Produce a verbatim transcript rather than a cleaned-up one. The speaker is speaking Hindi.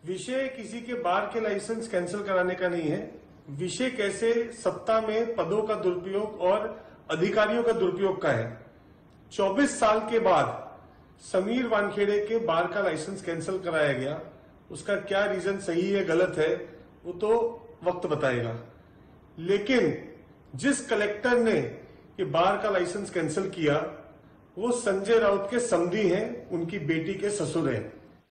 विषय किसी के बार के लाइसेंस कैंसिल कराने का नहीं है। विषय कैसे सत्ता में पदों का दुरुपयोग और अधिकारियों का दुरुपयोग का है। चौबीस साल के बाद समीर वानखेड़े के बार का लाइसेंस कैंसिल कराया गया। उसका क्या रीजन सही है गलत है वो तो वक्त बताएगा। लेकिन जिस कलेक्टर ने ये बार का लाइसेंस कैंसिल किया वो संजय राउत के समधी हैं, उनकी बेटी के ससुर हैं।